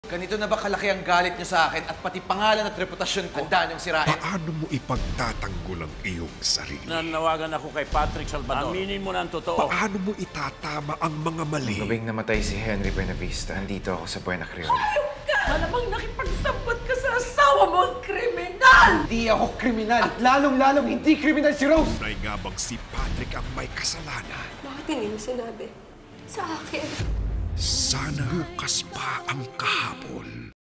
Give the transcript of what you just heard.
Ganito na ba kalaki ang galit niyo sa akin at pati pangalan at reputasyon ko? Handa niyong sirain. Paano mo ipagtatanggol ang iyong sarili? Nanawagan ako kay Patrick Salvador. Aminin mo na ang totoo. Paano mo itatama ang mga mali? Gabing namatay si Henry Benavista, andito ako sa Buena Criolla. Malamang nakipagsambot ka sa asawa mong kriminal! Hindi ako kriminal at lalong-lalong hindi kriminal si Rose! Tunay nga bang si Patrick ang may kasalanan? Bakit hindi mo sinabi? Sa akin. Sana bukas pa ang kahapon.